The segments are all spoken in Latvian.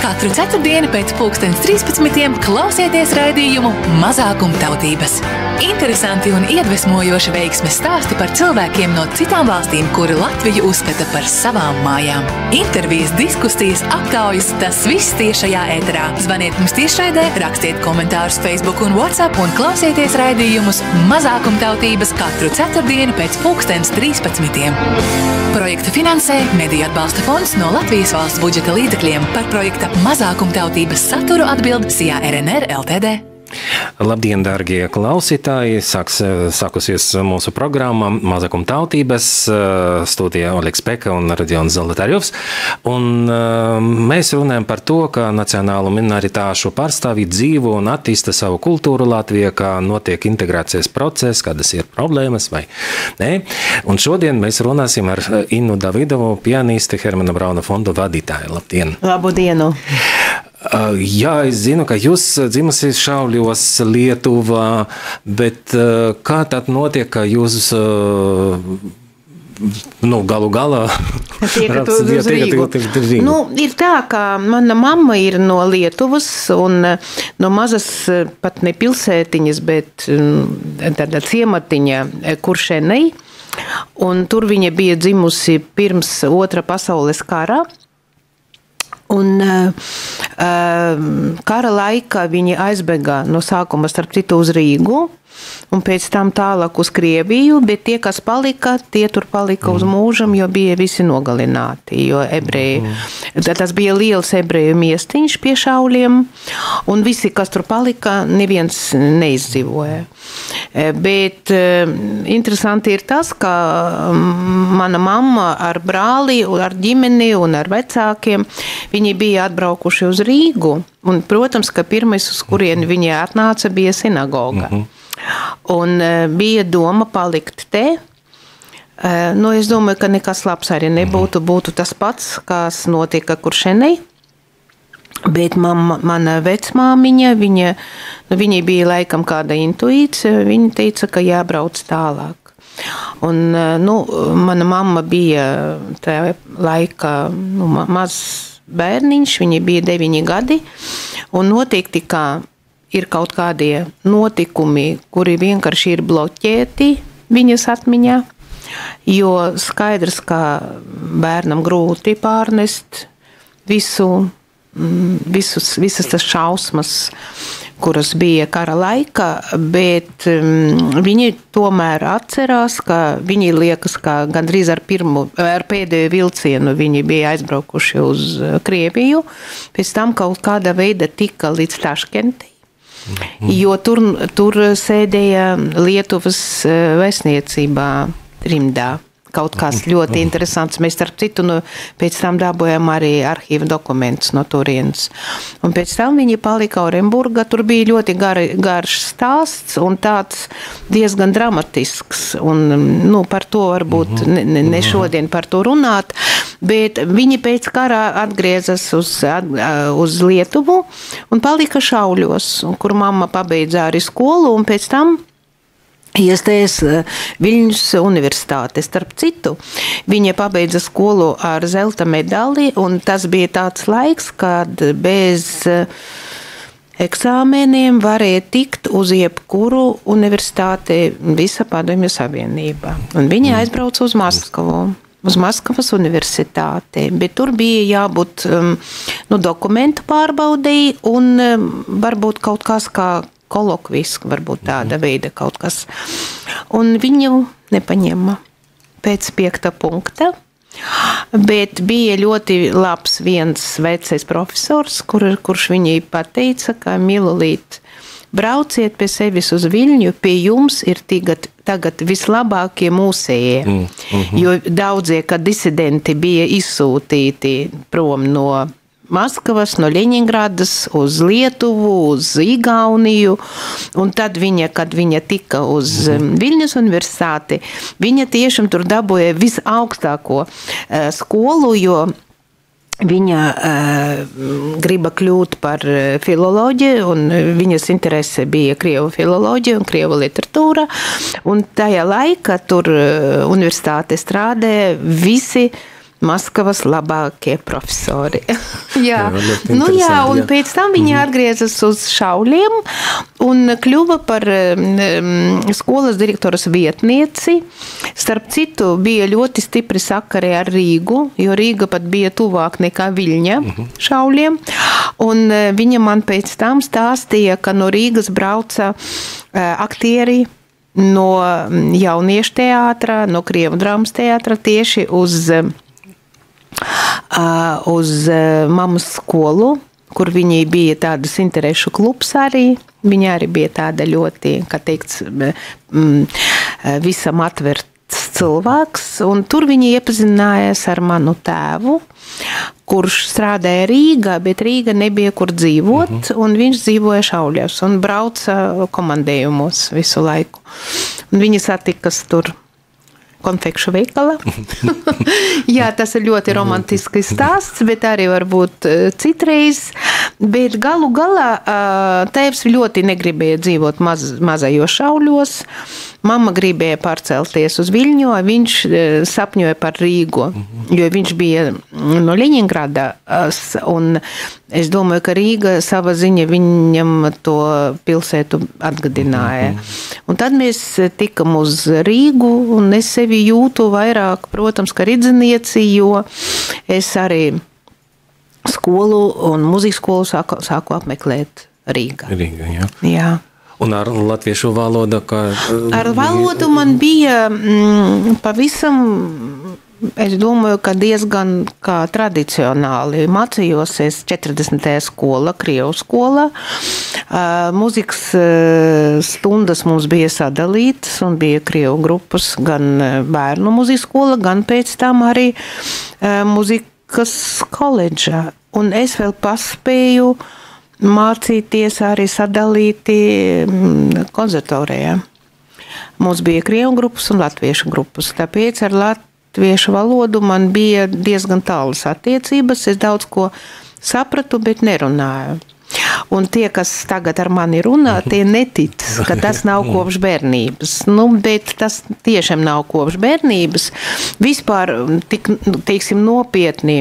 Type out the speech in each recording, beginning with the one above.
Katru ceturtdienu pēc 13:00 klausieties raidījumu Mazākumtautības. Interesanti un iedvesmojoši veiksmes stāsti par cilvēkiem no citām valstīm, kuri Latviju uzskata par savām mājām. Intervijas, diskusijas, aptaujas, tas viss tiešajā ēterā. Zvaniet mums tiešraidē, rakstiet komentārus Facebook un WhatsApp un klausieties raidījumus Mazākumtautības katru ceturtdienu pēc 13:00. Projektu finansē Mediju atbalsta fonds no Latvijas valsts budžeta līdzekļiem. Par projekta Mazākumtautības saturu atbild SIA RNR Ltd. Labdien, dārgie klausītāji! Sākusies mūsu programma Mazākumtautības, studijā Oļegs Peka un Radions Zolotarjovs. Un mēs runājam par to, ka nacionālu minoritāšu pārstāvji dzīvo un attīsta savu kultūru Latvijā, kā notiek integrācijas process, kādas ir problēmas vai nē. Un šodien mēs runāsim ar Innu Davidovu, pianisti, Hermana Brauna fonda vadītāju. Labdien! Labu dienu! Jā, es zinu, ka jūs dzimusi Šauļos, Lietuvā, bet kā tad notiek, ka jūs galu galā tiekat uz Rīgu? Ir tā, ka mana mamma ir no Lietuvas un no mazas pat ne pilsētiņas, bet tāda ciematiņa Kuršenei. Un tur viņa bija dzimusi pirms Otra pasaules kara. Un kara laikā viņi aizbēga no sākuma starp citu uz Rīgu un pēc tam tālāk uz Krieviju, bet tie, kas palika, tie tur palika uz mūžam, jo bija visi nogalināti, jo ebreji, tas bija liels ebreju miestiņš pie Šauļiem, un visi, kas tur palika, neviens neizdzīvoja. Bet interesanti ir tas, ka mana mamma ar brāli, ar ģimeni un ar vecākiem, viņi bija atbraukuši uz Rīgu, un, protams, ka pirmais, uz kurieni viņi atnāca, bija sinagoga. Un bija doma palikt te. Es domāju, ka nekas labs arī nebūtu, būtu tas pats, kas notika Kuršenei. Bet mana vecmāmiņa, viņai bija laikam kāda intuīcija, viņa teica, ka jābrauc tālāk. Un, mana mamma bija tajā laikā mazs bērniņš, viņa bija 9 gadi, un noteikti, kā ir kaut kādie notikumi, kuri vienkārši ir bloķēti viņas atmiņā, jo skaidrs, ka bērnam grūti pārnest visas tas šausmas, kuras bija kara laika, bet viņi tomēr atcerās, ka viņi liekas, ka gandrīz ar pēdējo vilcienu viņi bija aizbraukuši uz Krieviju, pēc tam kaut kāda veida tika līdz Taškentei. Jo tur sēdēja Lietuvas vēstniecībā rimdā. Kaut kas ļoti interesants. Mēs, starp citu, pēc tam dabūjām arī arhīva dokumentus no turienes. Un pēc tam viņi palika Orenburgā. Tur bija ļoti garš stāsts un tāds diezgan dramatisks. Un, par to varbūt ne šodien par to runāt. Bet viņi pēc karā atgriezas uz Lietuvu un palika Šauļos, kur mamma pabeidza arī skolu un pēc tam iestājas Viļņas universitāte. Starp citu, viņa pabeidza skolu ar zelta medali, un tas bija tāds laiks, kad bez eksāmeniem varēja tikt uz jebkuru universitāti visa Padomju Savienība. Un viņa aizbrauca uz Maskavu. Uz Maskavas universitāti, bet tur bija jābūt dokumentu pārbaudēji un varbūt kaut kas kā kolokvisku, varbūt tāda veida kaut kas. Un viņu nepaņēma pēc 5. punkta, bet bija ļoti labs viens vecais profesors, kurš viņai pateica, ka Milulīt, brauciet pie sevis uz Viļņu, pie jums ir tagad vislabākie mūsējie, jo daudzie, kad disidenti bija izsūtīti prom no Maskavas, no Ļeņingradas uz Lietuvu, uz Igauniju, un tad kad viņa tika uz Viļņas universitāti, viņa tiešām tur dabūja visaugstāko skolu, jo viņa griba kļūt par filoloģiju, un viņas interese bija krievu filoloģija un krievu literatūra, un tajā laikā tur universitāte strādāja visi Maskavas labākie profesori. Jā, un pēc tam viņi atgriezas uz Šauļiem un kļuva par skolas direktoras vietnieci. Starp citu, bija ļoti stipri sakari ar Rīgu, jo Rīga pat bija tuvāk nekā Viļņa Šauļiem. Un viņa man pēc tam stāstīja, ka no Rīgas brauca aktieri no jauniešu teātra, no Krievu drāmas teātra tieši uz mammas skolu, kur viņi bija tādas interešu klubs arī. Viņa arī bija tāda ļoti, kā teikts, visam atverts cilvēks. Un tur viņi iepazinājās ar manu tēvu, kurš strādāja Rīgā, bet Rīga nebija kur dzīvot, un viņš dzīvoja Šauļos un brauca komandējumos visu laiku. Un viņi satikas tur konfekšu veikalā. Jā, tas ir ļoti romantisks stāsts, bet arī varbūt citreiz. Bet galu galā tēvs ļoti negribēja dzīvot mazajos Šauļos. Mamma gribēja pārcelties uz Viļņu, viņš sapņoja par Rīgu, jo viņš bija no Ļeņingradas, un es domāju, ka Rīga sava ziņa viņam to pilsētu atgadināja. Un tad mēs tikam uz Rīgu, un es sevi jūtu vairāk, protams, ka ridzinieci, jo es arī skolu un mūzikas skolu sāku apmeklēt Rīgā. Jā. Un ar latviešu valodu? Ar valodu man bija pavisam, es domāju, ka diezgan kā tradicionāli. Mācījos es 40. skola, Krievu skola. Mūzikas stundas mums bija sadalītas un bija Krievu grupas, gan bērnu mūzikas skola, gan pēc tam arī mūzikas koledžā. Un es vēl paspēju mācīties arī sadalīti konservatorijā. Mums bija Krievu grupas un latviešu grupas, tāpēc ar latviešu valodu man bija diezgan tālas attiecības. Es daudz ko sapratu, bet nerunāju. Un tie, kas tagad ar mani runā, tie netic, ka tas nav kopš bērnības. Bet tas tiešām nav kopš bērnības. Vispār, teiksim, nopietni,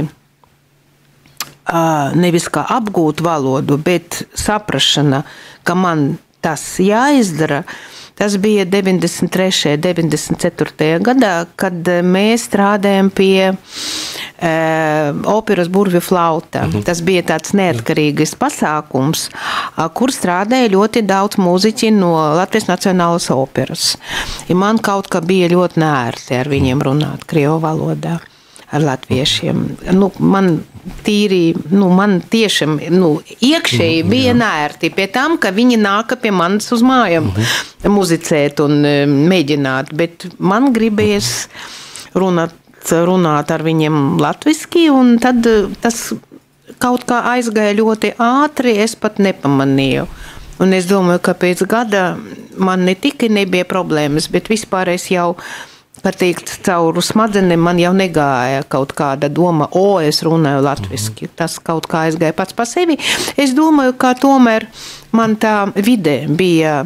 nevis kā apgūt valodu, bet saprašana, ka man tas jāizdara, tas bija 93. 94. gadā, kad mēs strādājam pie operas Burvju flauta. Tas bija tāds neatkarīgs pasākums, kur strādāja ļoti daudz mūziķi no Latvijas Nacionālas operas. Ja man kaut kā bija ļoti neērti ar viņiem runāt Krievu valodā. Ar latviešiem. Man tīri, man tiešām iekšēji bija neērti pie tam, ka viņi nāka pie manis uz mājām muzicēt un mēģināt, bet man gribējies runāt ar viņiem latviski, un tad tas kaut kā aizgāja ļoti ātri, es pat nepamanīju. Un es domāju, ka pēc gada man ne tikai nebija problēmas, bet vispār es jau caur smadzenim man jau negāja kaut kāda doma, es runāju latviski. Tas kaut kā aizgāja pats pa sevi. Es domāju, ka tomēr man tā vide bija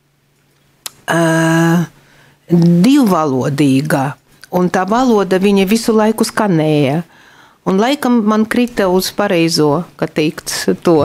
divvalodīga, un tā valoda viņa visu laiku skanēja. Un laikam man krita uz pareizo, kā teikts, to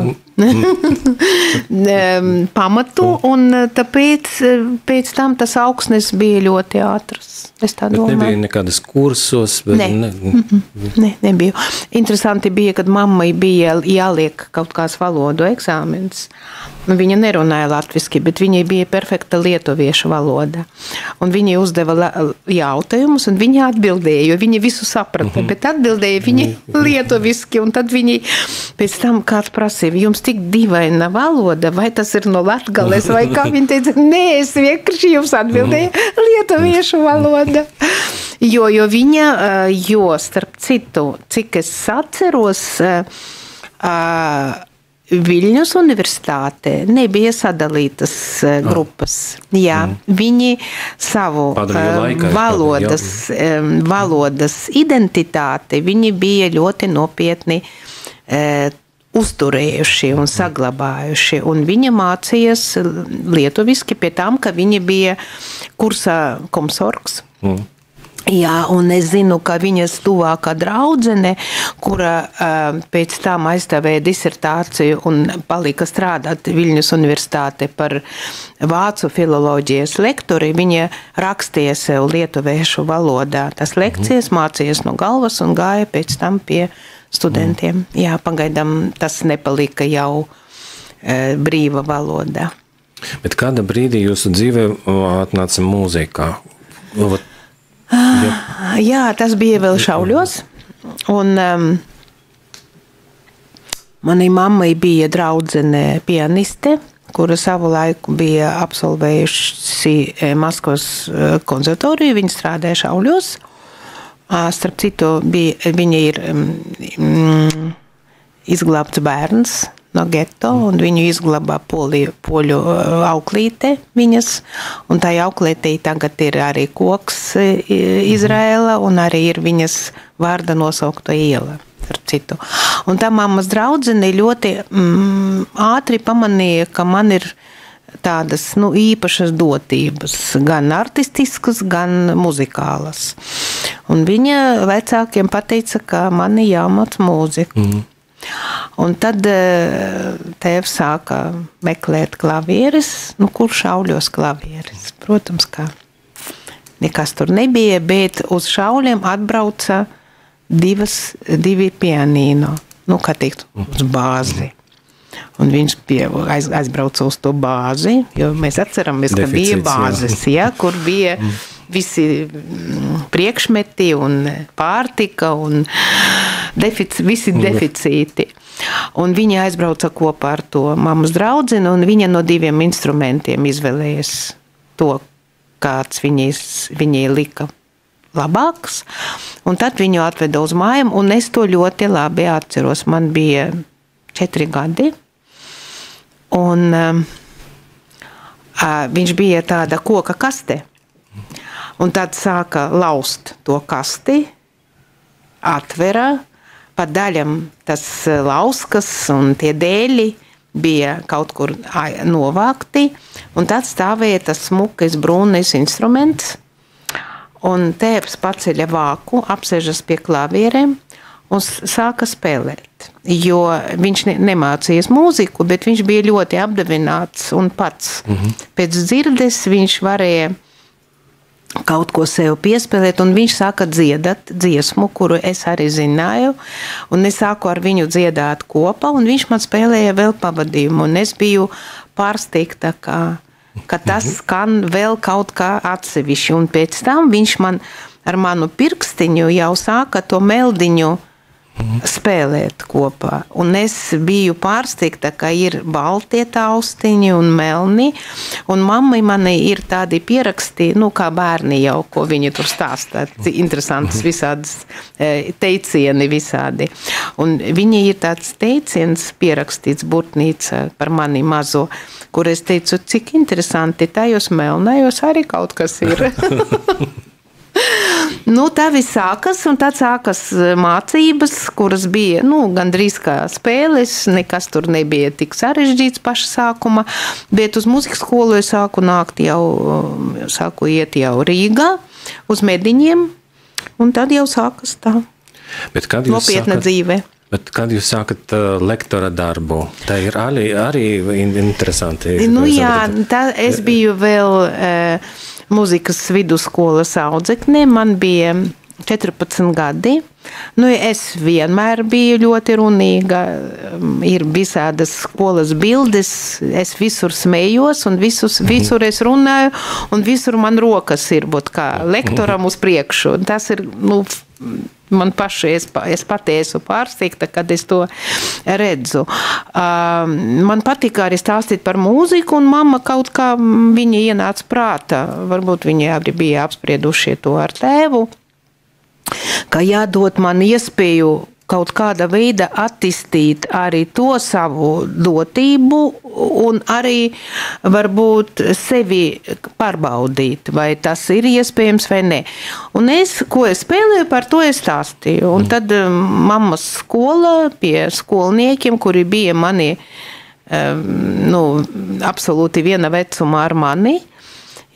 pamatu, un tāpēc pēc tam tas augsnes bija ļoti ātrs. Es tā domāju. Bet nebija nekādas kursos? Nebija. Interesanti bija, kad mammai bija jāliek kaut kāds valodu eksāmens. Viņa nerunāja latviski, bet viņai bija perfekta lietuviešu valoda. Un viņa uzdeva jautājumus, un viņa atbildēja, jo viņa visu saprata, bet atbildēja viņa lietuviski, un tad viņa pēc tam kāds prasīja, jums tik dīvaina valoda, vai tas ir no Latgales, vai kā viņa teica, nē, es vienkārši jums atbildēju lietuviešu valoda. Jo viņa, starp citu, cik es atceros, Viļņas universitāte nebija sadalītas grupas. Jā, viņi savu valodas identitāti, viņi bija ļoti nopietni uzturējuši un saglabājuši. Un viņa mācījās lietuviski pie tam, ka viņa bija kursā komsorgs. Jā, un es zinu, ka viņas tuvākā draudzene, kura pēc tam aizstāvēja disertāciju un palika strādāt Viļņas universitāte par vācu filoloģijas lektori, viņa rakstīja sev lietuvēšu valodā. Tas lekcijas mācījies no galvas un gāja pēc tam pie studentiem. Jā, pagaidām tas nepalika jau brīva valodā. Bet kāda brīdī jūsu dzīvē atnāca mūzikā? Jā, tas bija vēl šauļos, un manai mammai bija draudzene pianiste, kura savu laiku bija absolvējusi Maskavas konservatoriju, viņa strādāja šauļos. Starp citu, viņa ir izglābts bērns no geto, un viņu izglābā poļu auklīte viņas, un tā auklītei tagad ir arī koks Izraela, un arī ir viņas vārda nosaukta iela, ar citu. Un tā mammas draudzene ļoti ātri pamanīja, ka man ir tādas īpašas dotības, gan artistiskas, gan muzikālas. Un viņa vecākiem pateica, ka man ir jāmāc mūziku. Un tad tēvs sāka meklēt klavieres, kur šauļos klavieres. Protams, ka nekas tur nebija, bet uz šauļiem atbrauca divi pianīno, kā teikt, uz bāzi. Un viņš aizbrauca uz to bāzi, jo mēs atceramies, ka bija bāzes, kur bija visi priekšmeti un pārtika un visi deficīti. Un viņa aizbrauca kopā ar to mammas draudzeni, un viņa no 2 instrumentiem izvēlējies to, kāds viņai lika labāks. Un tad viņu atveda uz mājām, un es to ļoti labi atceros. Man bija 4 gadi, un viņš bija tāda koka kaste. Un tad sāka laust to kasti, atvera, pa daļam tas lauskas un tie dēļi bija kaut kur novākti, un tad stāvēja tas smukais brūnais instruments, un tēvs paceļa vāku, apsēžas pie klavierēm un sāka spēlēt, jo viņš nemācījies mūziku, bet viņš bija ļoti apdevināts un pats. Pēc dzirdes viņš varēja kaut ko sev piespēlēt, un viņš sāka dziedāt dziesmu, kuru es arī zināju, un es sāku ar viņu dziedāt kopā, un viņš man spēlēja vēl pavadījumu, un es biju pārsteigta, ka tas skan vēl kaut kā atsevišķi, un pēc tam viņš man ar manu pirkstiņu jau sāka to meldiņu spēlēt kopā, un es biju pārsteigta, ka ir baltie taustiņi un melni, un mammai manai ir tādi pieraksti, kā bērni jau, ko viņi tur stāstā, interesantas visādas teicieni visādi, un viņi ir tāds teiciens pierakstīts burtnīca par mani mazo, kur es teicu, cik interesanti, tajos melnajos arī kaut kas ir. Tā viss sākas, un tad sākas mācības, kuras bija, gandrīz kā spēles, nekas tur nebija tik sarežģīts paša sākuma, bet uz muzikas skolu es sāku iet jau Rīgā, uz Mediņiem, un tad jau sākas tā nopietna dzīve. Bet kad jūs sākat lektora darbu, tā ir arī interesanti. Es biju vēl muzikas vidusskolas audzekne, man bija 14 gadi. Es vienmēr biju ļoti runīga, ir visādas skolas bildes, es visur smējos un visur es runāju, un visur man rokas ir būt kā lektoram uz priekšu. Tas ir, man paši, es pati esmu pārsteigta, kad es to redzu. Man patika arī stāstīt par mūziku, un mamma kaut kā viņa ienāca prātā. Varbūt viņi arī bija apspriedušie to ar tēvu, ka jādod man iespēju kaut kāda veida attīstīt arī to savu dotību un arī varbūt sevi pārbaudīt, vai tas ir iespējams vai ne. Un ko es spēlēju, par to es stāstīju. Un tad mammas skola pie skolniekiem, kuri bija mani absolūti viena vecuma ar mani,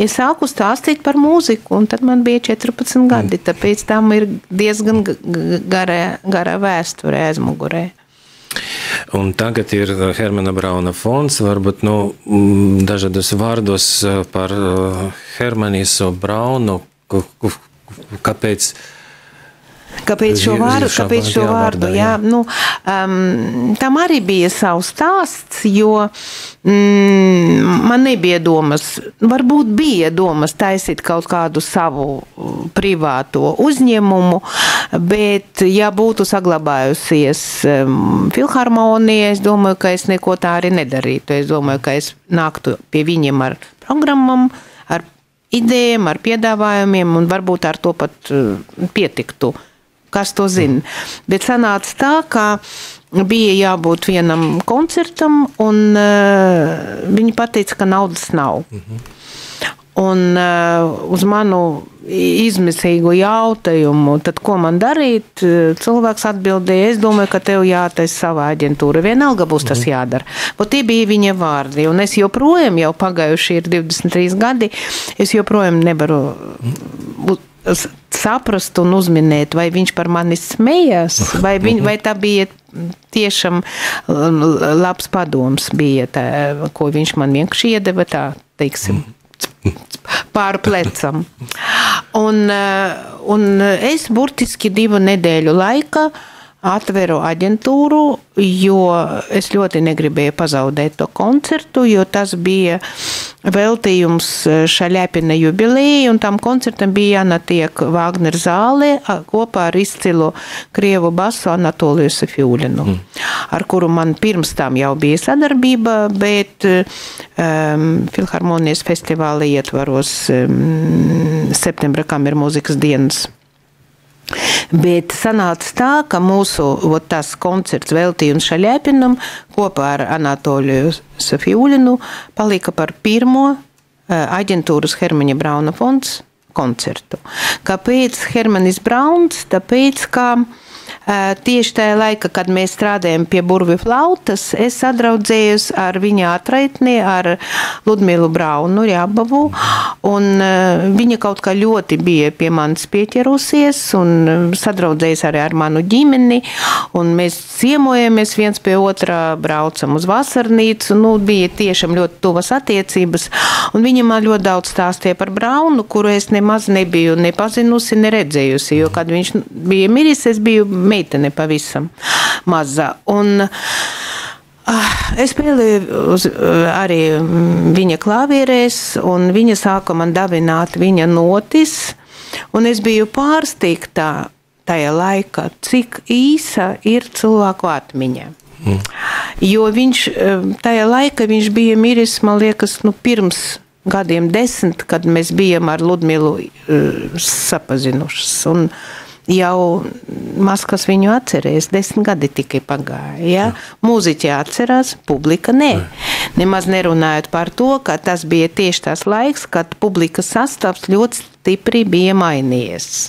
es sāku stāstīt par mūziku, un tad man bija 14 gadi, tāpēc tam ir diezgan gara vēsture aizmugurē. Un tagad ir Hermana Brauna fonds, varbūt dažādos vārdos par Hermanisu Braunu, kāpēc šo vārdu? Jā. Tam arī bija savs stāsts, jo man nebija domas, varbūt bija domas taisīt kaut kādu savu privāto uzņēmumu, bet ja būtu saglabājusies filharmonija, es domāju, ka es neko tā arī nedarītu. Es domāju, ka es nāktu pie viņiem ar programmām, ar idejām, ar piedāvājumiem un varbūt ar to pat pietiktu. Kas to zina. Bet sanāca tā, ka bija jābūt vienam koncertam, un viņi pateica, ka naudas nav. Un uz manu izmisīgu jautājumu, tad ko man darīt, cilvēks atbildēja, es domāju, ka tev jātaisa savā aģentūra. Vienalga būs tas jādara. Bet tie bija viņa vārdi, un es joprojām, jau pagājuši ir 23 gadi, es joprojām nevaru saprast un uzminēt, vai viņš par mani smējās, vai tā bija tiešām labs padoms bija, tā, ko viņš man vienkārši iedeva tā, teiksim, pār plecam. Un es burtiski 2 nedēļu laika atveru aģentūru, jo es ļoti negribēju pazaudēt to koncertu, jo tas bija veltījums Šaļapina jubilejai, un tam koncertam bija jānatiek Vāgner zālē kopā ar izcilu krievu basu Anatoliju Safiulinu, ar kuru man pirms tam jau bija sadarbība, bet Filharmonijas festivāla ietvaros septembra kamermūzikas dienas. Bet sanāca tā, ka mūsu tas koncerts veltījums Šaļapinam kopā ar Anatoliju Safiulinu palika par pirmo aģentūras Hermaņa Brauna fonds koncertu. Kāpēc Hermanis Brauns? Tāpēc, ka tieši tajā laika, kad mēs strādājam pie burvi flautas, es sadraudzējos ar viņa atraitni, ar Ludmilu Braunu Rjabavu, un viņa kaut kā ļoti bija pie manis pieķerusies un sadraudzējos arī ar manu ģimeni, un mēs ciemojamies viens pie otrā, braucam uz vasarnīcu, bija tiešām ļoti tuvas attiecības, un viņa man ļoti daudz stāstīja par Braunu, kuru es nemaz nebiju nepazinusi, neredzējusi, jo kad viņš bija miris, es biju meitene pavisam mazā. Un es spēlēju arī viņa klavierēs, un viņa sāka man davināt viņa notis, un es biju pārsteigtā tajā laikā, cik īsa ir cilvēku atmiņa. Jo tajā laikā viņš bija miris, man liekas, pirms gadiem 10, kad mēs bijām ar Ludmilu sapazinušas, un jau maz kas viņu atcerēs, 10 gadi tikai pagāja. Ja? Mūziķi atcerās, publika nē. Nemaz nerunājot par to, ka tas bija tieši tas laiks, kad publikas sastāvs ļoti stipri bija mainījies.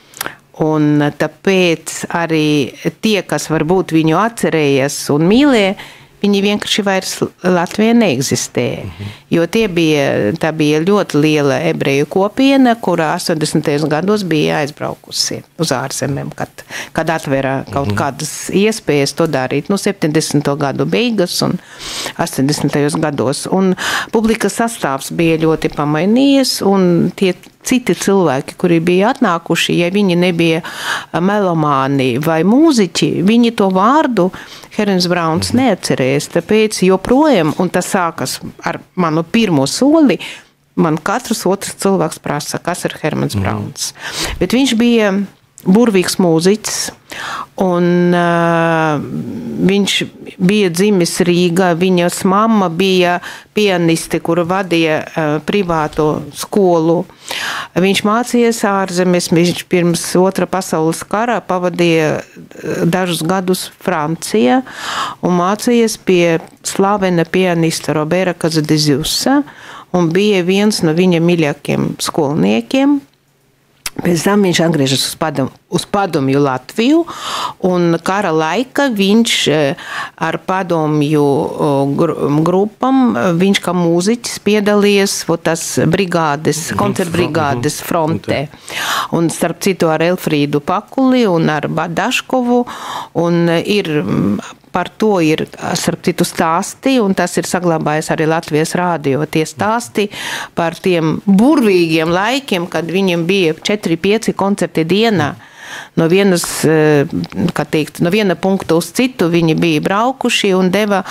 Un tāpēc arī tie, kas varbūt viņu atcerējies un mīlēja, viņi vienkārši vairs Latvijā neeksistēja. Jo tā bija ļoti liela ebreju kopiena, kurā 80. gados bija aizbraukusi uz ārzemēm, kad atverā kaut kādas iespējas to darīt. 70. gadu beigas un 80. gados. Un publikas sastāvs bija ļoti pamainījies, un tie citi cilvēki, kuri bija atnākuši, ja viņi nebija melomāni vai mūziķi, viņi to vārdu Hermanis Brauns neatcerēs, tāpēc joprojām, un tas sākas ar manu pirmo soli, man katrs otrs cilvēks prasa, kas ir Hermanis Brauns. Bet viņš bija burvīgs mūziķis, un viņš bija dzimis Rīgā, viņas mamma bija pianiste, kura vadīja privāto skolu. Viņš mācījies ārzemēs, viņš pirms Otra pasaules kara pavadīja dažus gadus Francijā un mācījies pie slavena pianista Robera Kazadezjusa un bija viens no viņa mīļākiem skolniekiem. Pēc tam viņš atgriežas uz padomju Latviju, un kara laika viņš ar padomju grupam, viņš kā mūziķis piedalījies tas brigādes, koncertbrigādes frontē. Un starp citu ar Elfrīdu Pakuli un ar Badaškovu, un par to ir, starp citu, stāsti, un tas ir saglabājis arī Latvijas rādio. Tie stāsti par tiem burvīgiem laikiem, kad viņiem bija 4-5 koncerti dienā. No viena punkta uz citu viņi bija braukuši un deva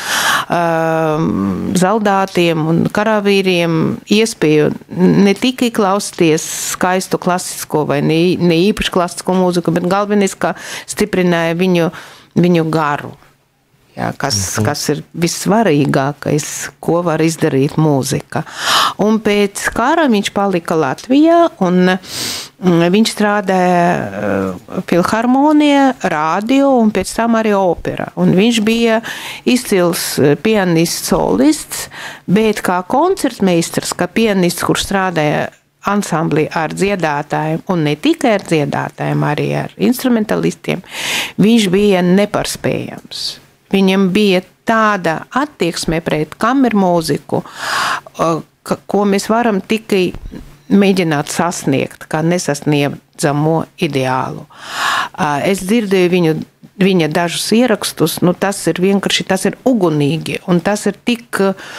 zaldātiem un karavīriem iespēju ne tikai klausīties skaistu klasisko vai ne īpaši klasisko mūziku, bet galvenais, ka stiprināja viņu garu. Jā, kas ir vissvarīgākais, ko var izdarīt mūzika. Un pēc kara viņš palika Latvijā, un viņš strādāja filharmonijā, rādio un pēc tam arī opera. Un viņš bija izcils pianists, solists, bet kā koncertmeistars, kā pianists, kurš strādāja ansamblī ar dziedātājiem, un ne tikai ar dziedātājiem, arī ar instrumentalistiem, viņš bija neparspējams. Viņam bija tāda attieksme pret kameru mūziku, ko mēs varam tikai mēģināt sasniegt, kā nesasniedzamo ideālu. Es dzirdēju viņa dažus ierakstus, tas ir vienkārši, tas ir ugunīgi, un tas ir tik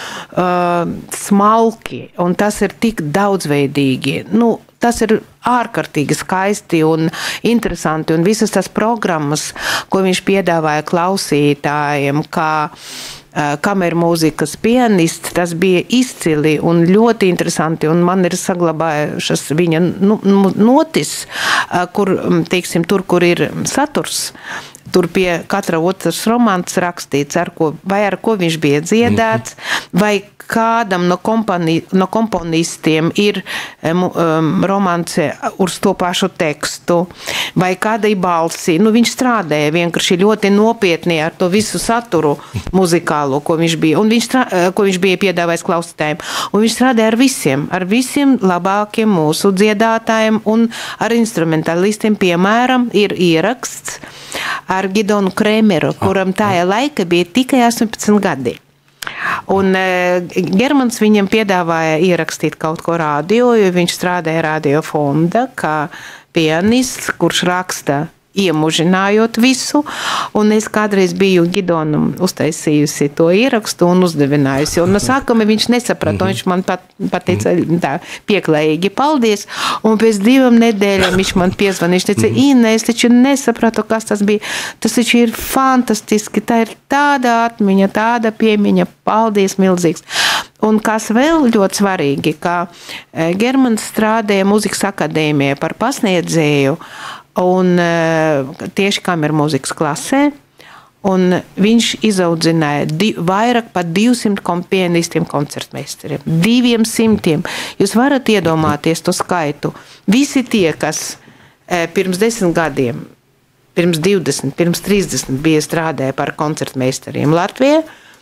smalki, un tas ir tik daudzveidīgi. Tas ir ārkārtīgi skaisti un interesanti, un visas tās programmas, ko viņš piedāvāja klausītājiem, kā kameru mūzikas pianists, tas bija izcili un ļoti interesanti, un man ir saglabājušas viņa notis, kur, teiksim, tur, kur ir saturs. Tur pie katra otrs romāns rakstīts, ar ko viņš bija dziedāts, vai kādam no komponistiem ir romāns uz to pašu tekstu, vai kādai balsī. Viņš strādāja vienkārši ļoti nopietni ar to visu saturu muzikālo, ko viņš bija piedāvājis klausītājiem. Un viņš strādāja ar visiem labākiem mūsu dziedātājiem un ar instrumentalistiem. Piemēram, ir ieraksts ar Gidonu Kremeru, kuram tajā laika bija tikai 18 gadi. Un Germans viņam piedāvāja ierakstīt kaut ko rādio, jo viņš strādāja radio fonda kā pianists, kurš raksta iemužinājot visu, un es kādreiz biju Gidonam uztaisījusi to ierakstu un uzdevinājusi, un no sākuma viņš nesaprata, viņš man pateica tā pieklājīgi paldies, un pēc 2 nedēļām viņš man piezvanīja, viņš teica, Inna, es taču nesapratu, kas tas bija, tas taču ir fantastiski, tā ir tāda atmiņa, tāda piemiņa, paldies milzīgs. Un kas vēl ļoti svarīgi, ka Germans strādāja Mūzikas akadēmijā par pasniedzēju, un tieši kameru mūzikas klasē, un viņš izaudzināja vairāk par 200 pianistiem koncertmeistariem. 200. Jūs varat iedomāties to skaitu. Visi tie, kas pirms 10 gadiem, pirms 20, pirms 30 bija strādāja par koncertmeistariem Latvijā,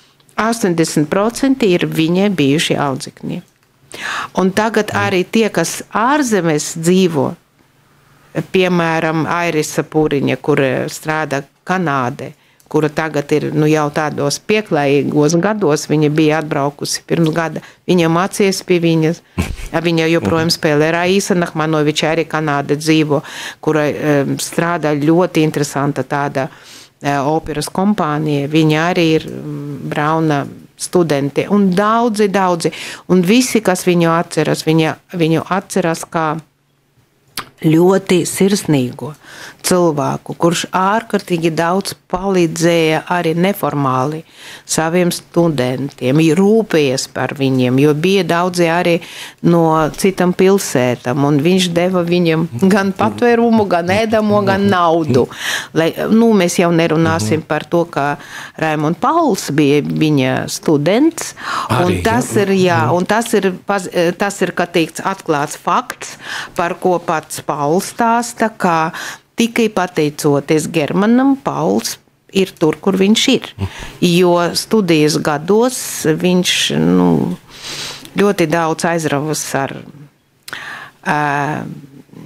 80% ir viņa bijuši audzekņi. Un tagad arī tie, kas ārzemēs dzīvo, piemēram, Airisa Puriņa, kur strādā Kanādē, kura tagad ir jau tādos pieklājīgos gados, viņa bija atbraukusi pirms gada, viņa mācījies pie viņas, viņa joprojām spēlē Raisa Nahmanoviča, arī Kanāda dzīvo, kura strādā ļoti interesanta tāda operas kompānija, viņa arī ir Brauna studenti, un daudzi, un visi, kas viņu atceras kā ļoti sirsnīgu cilvēku, kurš ārkārtīgi daudz palīdzēja arī neformāli saviem studentiem, rūpējies par viņiem, jo bija daudzi arī no citām pilsētām, un viņš deva viņam gan patvērumu, gan ēdamo, gan naudu. Mēs jau nerunāsim par to, ka Raimond Pauls bija viņa students, un tas ir, kā teikts, atklāts fakts, par ko pats Pauls stāsta, ka tikai pateicoties Germanam, Pauls ir tur, kur viņš ir. Jo studijas gados viņš ļoti daudz aizravas ar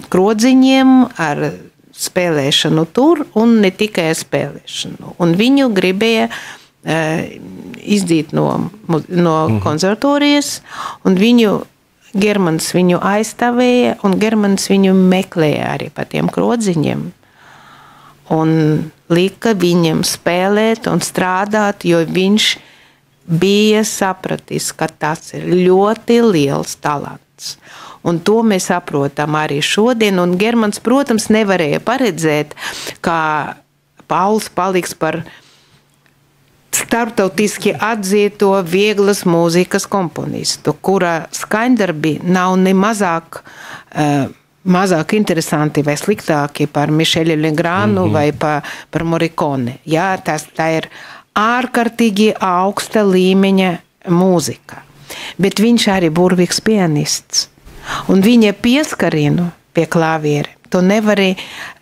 krodziņiem, ar spēlēšanu tur un ne tikai spēlēšanu. Un viņu gribēja izdzīt no konservatorijas, un Germans viņu aizstāvēja, un Germans viņu meklēja arī pa tiem krodziņiem. Un lika viņam spēlēt un strādāt, jo viņš bija sapratis, ka tas ir ļoti liels talants. Un to mēs saprotam arī šodien, un Germans, protams, nevarēja paredzēt, kā Pauls paliks par starptautiski atzīto vieglas mūzikas komponistu, kura skaņdarbi nav ne mazāk interesanti vai sliktāki par Mišelu Legrānu vai par Morricone. Jā, tā ir ārkārtīgi augsta līmeņa mūzika. Bet viņš arī burvīgs pianists. Un viņa pieskarinu pie klaviera, to nevari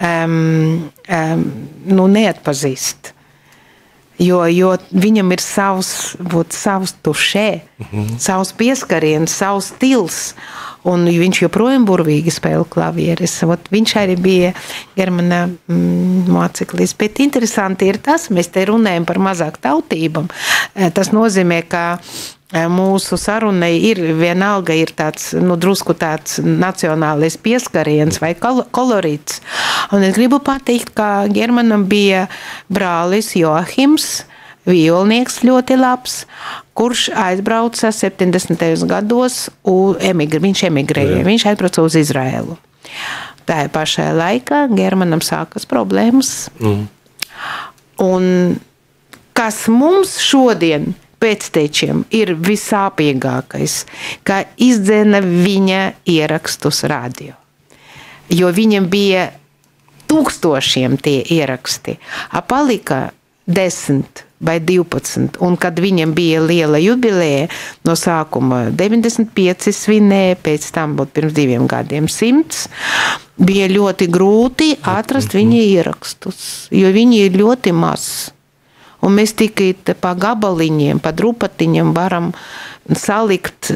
neatpazīst. Jo viņam ir savs tušē, savs pieskariens, savs stils, un viņš joprojām burvīgi spēlē klavieres. Viņš arī bija Germana māceklis. Bet interesanti ir tas, mēs te runājam par mazāk tautībām. Tas nozīmē, ka mūsu sarunai vienalga ir tāds, drusku tāds nacionālais pieskariens vai kolorīts. Un es gribu pateikt, ka Germanam bija brālis Joachims, violnieks ļoti labs, kurš aizbrauca 70. gados, viņš emigrēja, viņš aizbrauca uz Izraēlu. Tā pašā laikā Germanam sākas problēmas. Un kas mums šodien pēctečiem ir visāpīgākais, ka izdzēna viņa ierakstus radio. Jo viņam bija tūkstošiem tie ieraksti. Palika 10 vai 12. Un kad viņam bija liela jubileja, no sākuma 95 svinēja, pēc tam pirms 2 gadiem 100, bija ļoti grūti atrast viņa ierakstus, jo viņi ir ļoti maz. Un mēs tikai pa gabaliņiem, pa drupatiņiem varam salikt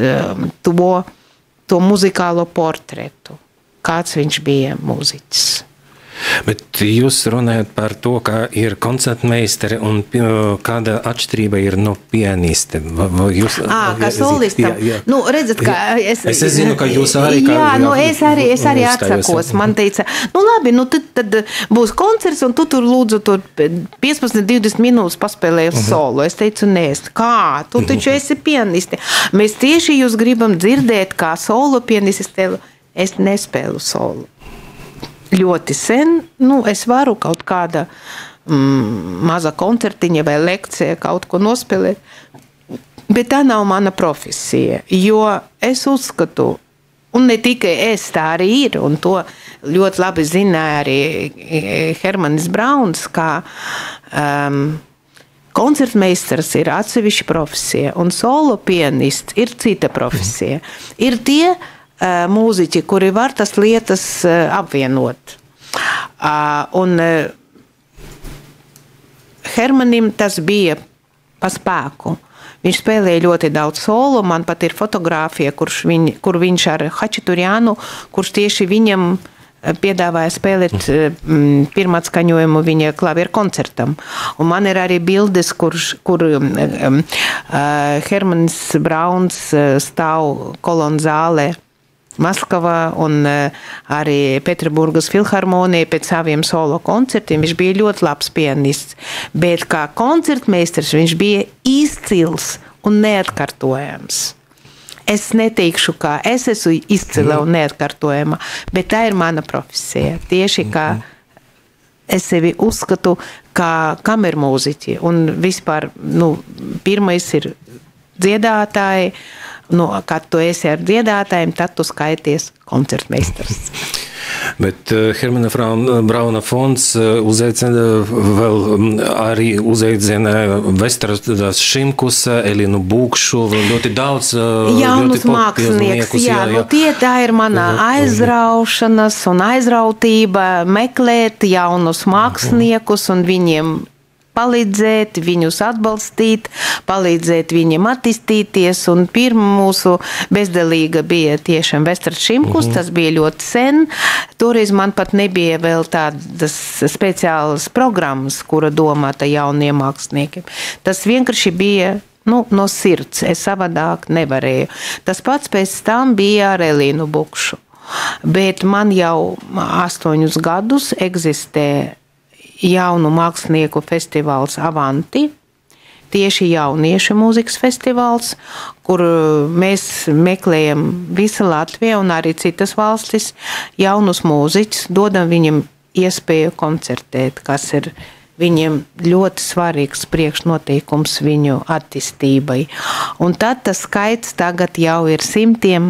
to muzikālo portretu, kāds viņš bija mūziķis. Bet jūs runājat par to, ka ir koncertmeisteri un kāda atšķirība ir no pianiste. Kā solistam. Redzat, ka es zinu, ka jūs arī... Es arī atsakos. Man teica, labi, tad būs koncerts un tu tur lūdzu 15-20 minūtes paspēlēji solo. Es teicu, nē, kā? Tu taču esi pianiste. Mēs tieši jūs gribam dzirdēt, kā solo pianiste. Es nespēlu solo. Ļoti sen, es varu kaut kāda maza koncertiņa vai lekcija kaut ko nospēlēt, bet tā nav mana profesija, jo es uzskatu, un ne tikai es, tā arī ir, un to ļoti labi zināja arī Hermanis Brauns, kā koncertmeistars ir atsevišķa profesija, un solo pianists ir cita profesija. Ir tie mūziķi, kuri var tas lietas apvienot. Un Hermanim tas bija pa spēku. Viņš spēlēja ļoti daudz solo, man pat ir fotogrāfija, kur viņš ar Hačaturianu, kurš tieši viņam piedāvāja spēlēt pirmā skaņojumu viņa klavieru koncertam. Un man ir arī bildes, kur Hermanis Brauns stāv kolonu zālē Maskavā un arī Peterburgas filharmonija pēc saviem solo koncertiem. Viņš bija ļoti labs pianists, bet kā koncertmeistars viņš bija izcils un neatkartojams. Es neteikšu, kā es esmu izcila un neatkartojama, bet tā ir mana profesija. Tieši kā es sevi uzskatu kā kamermūziķi un vispār, pirmais ir dziedātāji. Kad tu esi ar dziedātājiem, tad tu skaities koncertmeistars. Bet Hermana Brauna fonds vēl arī uzaicina Vestaras Šimkus, Elinu Būkšu, ļoti daudz jaunus māksliniekus. Tā ir mana aizraušanas un aizrautība meklēt jaunus māksliniekus un viņiem palīdzēt, viņus atbalstīt, palīdzēt viņiem attīstīties, un pirma mūsu bezdelīga bija tiešām Vestrats Šimkus, tas bija ļoti sen, toreiz man pat nebija vēl tādas speciālas programmas, kura domāta jauniem māksliniekiem. Tas vienkārši bija no sirds, es savādāk nevarēju. Tas pats pēc tam bija ar Elīnu Bukšu. Bet man jau 8 gadus eksistē jaunu mākslinieku festivāls Avanti, tieši jauniešu mūzikas festivāls, kur mēs meklējam visa Latvija un arī citas valstis jaunus mūziķus, dodam viņiem iespēju koncertēt, kas ir viņiem ļoti svarīgs priekšnoteikums viņu attīstībai. Un tad tas skaits tagad jau ir simtiem.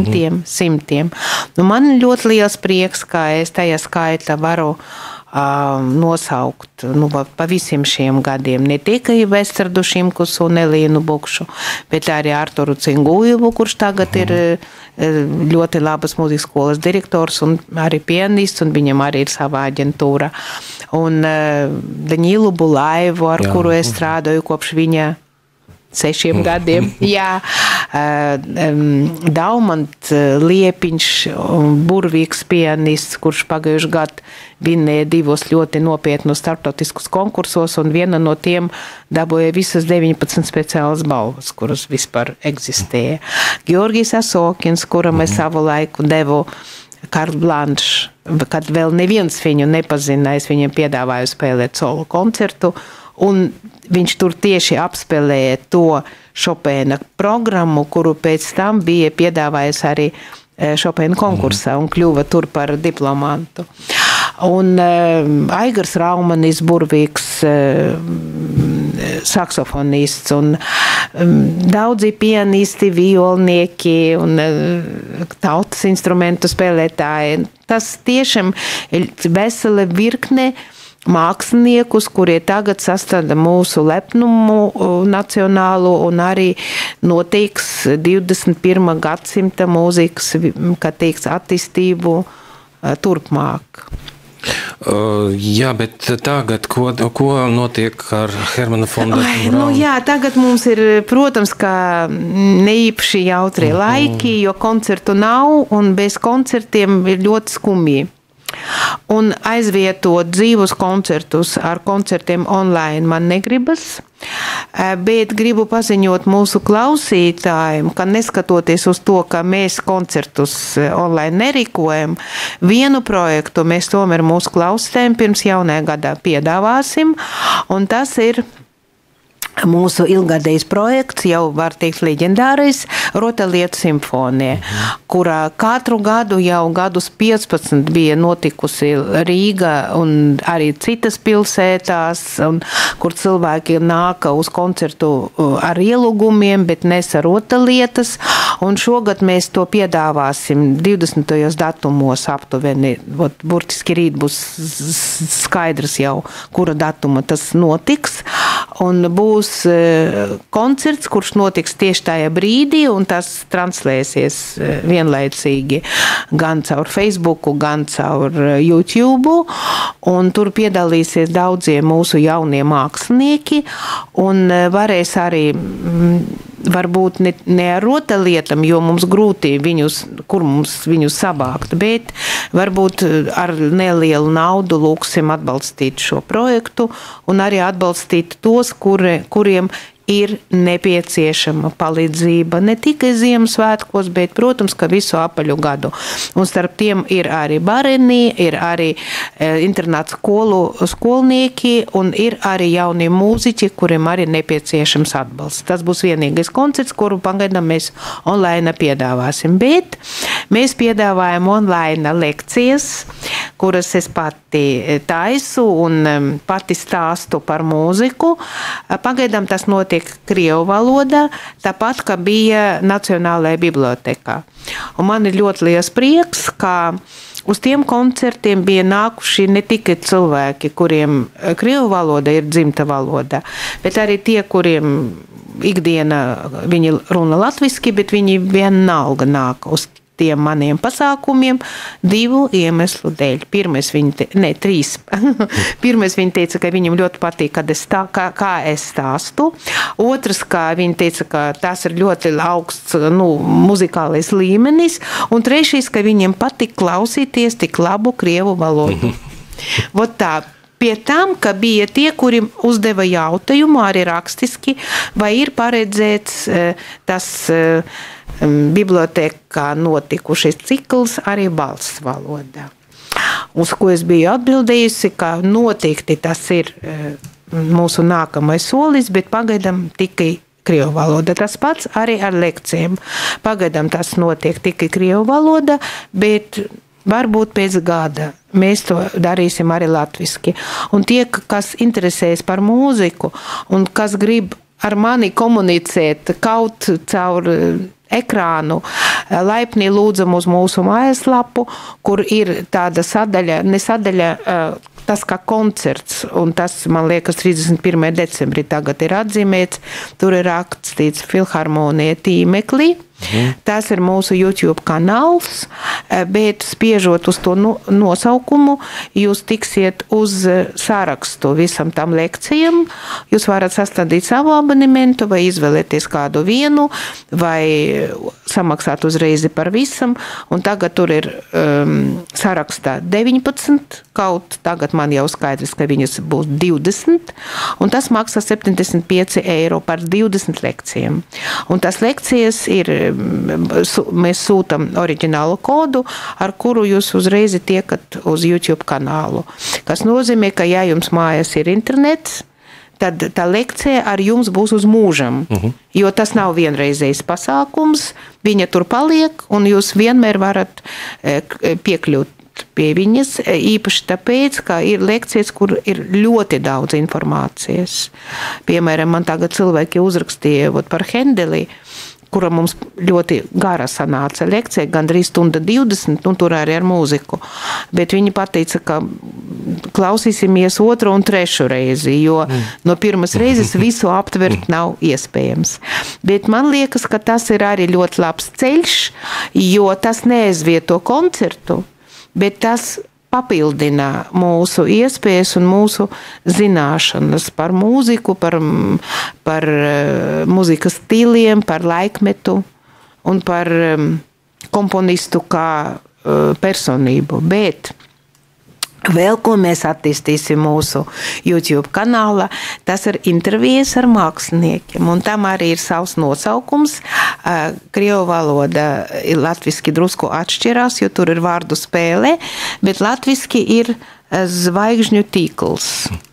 Man ļoti liels prieks, ka es tajā skaitā varu nosaukt pa visiem šiem gadiem. Ne tikai Vestradu Šimkus un Elīnu Bukšu, bet arī Arturu Cingujevu, kurš tagad ir ļoti labas mūzikas skolas direktors un arī pianists, un viņam arī ir savā aģentūra. Un Daņilu Bulaivu, ar kuru es strādāju kopš viņa 6 gadiem. Jā, Daumant Liepiņš, burvīgs pianists, kurš pagājuši gadu vinnēja 2 ļoti nopietnus starptautiskus konkursos, un viena no tiem dabūja visas 19 speciālas balvas, kuras vispār eksistēja. Georgijs Asokins, kuram es savu laiku devu Karl Blanche, kad vēl neviens viņu nepazina, es viņam piedāvāju spēlēt solo koncertu, un viņš tur tieši apspēlēja to Šopēna programmu, kuru pēc tam bija piedāvājis arī Šopēna konkursā un kļuva tur par diplomantu. Un Aigars Raumanis, burvīgs saksofonists, un daudzi pianisti, violnieki un tautas instrumentu spēlētāji. Tas tiešām ir vesela virkne māksliniekus, kurie tagad sastāda mūsu lepnumu nacionālo un arī notiks 21. gadsimta mūzikas, kā teiks, attīstību turpmāk. Jā, bet tagad, ko notiek ar Hermana fonda? Jā, tagad mums ir, protams, kā neīpaši jautrie laiki, jo koncertu nav, un bez koncertiem ir ļoti skumji. Un aizvietot dzīvus koncertus ar koncertiem online man negribas, bet gribu paziņot mūsu klausītājiem, ka neskatoties uz to, ka mēs koncertus online nerīkojam, vienu projektu mēs tomēr mūsu klausītājiem pirms jaunajā gadā piedāvāsim, un tas ir mūsu ilgadējs projekts, jau var teikt leģendārais, Rotaļlietu simfonija, kurā katru gadu jau gadus 15 bija notikusi Rīga un arī citas pilsētās, un, kur cilvēki nāka uz koncertu ar ielūgumiem, bet nes ar rotaļlietas, un šogad mēs to piedāvāsim 20. datumos aptuveni, burtiski rīt būs skaidrs jau, kura datuma tas notiks, un būs koncerts, kurš notiks tieši tajā brīdī, un tas translēsies vienlaicīgi gan caur Facebooku, gan caur YouTube, un tur piedalīsies daudzie mūsu jaunie mākslinieki, un varēs arī varbūt ne ar rotaļlietām, jo mums grūti kur mums viņus sabākt, bet varbūt ar nelielu naudu lūksim atbalstīt šo projektu un arī atbalstīt tos, kuriem ir nepieciešama palīdzība ne tikai Ziemassvētkos, bet, protams, ka visu apaļu gadu. Un starp tiem ir arī bareni, ir arī internāta skolnieki un ir arī jaunie mūziķi, kuriem arī nepieciešams atbalsts. Tas būs vienīgais koncerts, kuru pagaidām mēs online piedāvāsim, bet mēs piedāvājam online lekcijas, kuras es pati taisu un pati stāstu par mūziku. Pagaidām tas notiek krievu valodā, tāpat, kā bija Nacionālajā bibliotekā. Un man ir ļoti liels prieks, ka uz tiem koncertiem bija nākuši ne tikai cilvēki, kuriem krievu valoda ir dzimta valoda, bet arī tie, kuriem ikdiena viņi runa latviski, bet viņi vienalga nāk uz tiem maniem pasākumiem 2 iemeslu dēļ. Trīs. Pirmais viņi teica, ka viņam ļoti patīk, kad kā es stāstu. Otrs, kā viņi teica, ka tas ir ļoti augsts muzikālais līmenis. Un trešais, ka viņiem patīk klausīties tik labu krievu valodu. Vot tā. Pie tam, ka bija tie, kuri uzdeva jautājumu arī rakstiski, vai ir paredzēts tas bibliotēkā notikušais cikls arī valsts valodā. Uz ko es biju atbildējusi, ka noteikti tas ir mūsu nākamais solis, bet pagaidām tikai krievu valoda. Tas pats arī ar lekcijiem. Pagaidām tas notiek tikai krievu valoda, bet varbūt pēc gada mēs to darīsim arī latviski. Un tie, kas interesējas par mūziku un kas grib ar mani komunicēt kaut caur ekrānu, laipni lūdzam uz mūsu mājaslapu, kur ir tāda sadaļa, tas kā koncerts, un tas, man liekas, 31. decembrī tagad ir atzīmēts, tur ir rakstīts Filharmonija tīmeklī. Tas ir mūsu YouTube kanāls, bet spiežot uz to nosaukumu, jūs tiksiet uz sarakstu visam tam lekcijam. Jūs varat sastādīt savu abonementu vai izvēlēties kādu vienu vai samaksāt uzreizi par visam. Un tagad tur ir sarakstā 19, kaut tagad man jau skaidrs, ka viņas būs 20, un tas maksā 75 eiro par 20 lekcijām. Un tas lekcijas ir mēs sūtam oriģinālu kodu, ar kuru jūs uzreiz tiekat uz YouTube kanālu. Kas nozīmē, ka ja jums mājās ir internets, tad tā lekcija ar jums būs uz mūžam. Jo tas nav vienreizējs pasākums, viņa tur paliek, un jūs vienmēr varat piekļūt pie viņas, īpaši tāpēc, ka ir lekcijas, kur ir ļoti daudz informācijas. Piemēram, man tagad cilvēki uzrakstīja par Hendeli, kura mums ļoti gara sanāca lekcija, gandrīz 1:20, un tur arī ar mūziku. Bet viņi pateica, ka klausīsimies 2. un 3. reizi, jo no pirmas reizes visu aptvert nav iespējams. Bet man liekas, ka tas ir arī ļoti labs ceļš, jo tas neaizvieto koncertu, bet tas papildina mūsu iespējas un mūsu zināšanas par mūziku, par mūzikas stiliem, par laikmetu un par komponistu kā personību. Bet vēl ko mēs attīstīsim mūsu YouTube kanālā, tas ir intervijas ar māksliniekiem, un tam arī ir savs nosaukums. Krievu valoda latviski drusku atšķirās, jo tur ir vārdu spēle, bet latviski ir zvaigžņu tīkls.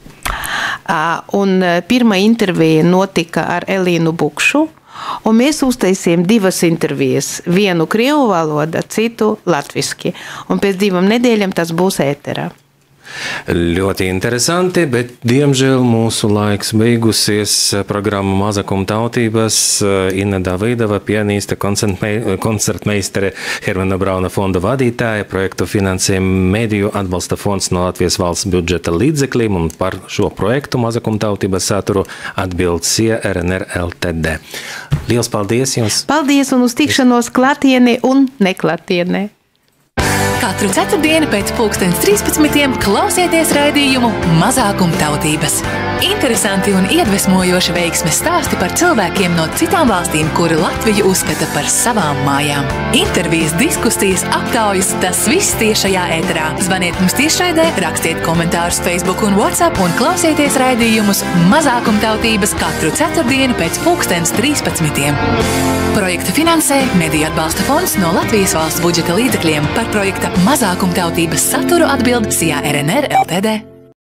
Un pirmā intervija notika ar Elīnu Bukšu, un mēs uztaisījām 2 intervijas, vienu krievu valoda, citu latviski. Un pēc 2 nedēļām tas būs ēterā. Ļoti interesanti, bet diemžēl mūsu laiks beigusies. Programma Mazākuma tautības Inna Davidova, pianiste, koncertmeistere, Hermana Brauna fonda vadītāja, projektu finansē Mediju atbalsta fonds no Latvijas valsts budžeta līdzekļiem, un par šo projektu Mazākuma tautības saturu atbild SIA RNR LTD. Liels paldies jums! Paldies un uz tikšanos klātienē un neklātienē! Katru ceturtdienu pēc 13:00 klausieties raidījumu Mazākuma tautības. Interesanti un iedvesmojoši veiksmes stāsti par cilvēkiem no citām valstīm, kuri Latviju uzskata par savām mājām. Intervijas, diskusijas, aptaujas, tas viss tiešajā ēterā. Zvaniet mums tiešraidē, rakstiet komentārus Facebook un WhatsApp un klausieties raidījumus Mazākuma tautības katru ceturtdienu pēc 13:00. Projektu finansē Mediju atbalsta fonds no Latvijas valsts budžeta līdzekļiem. Par projekta Mazākuma tautības saturu atbild SIA RNR LTD.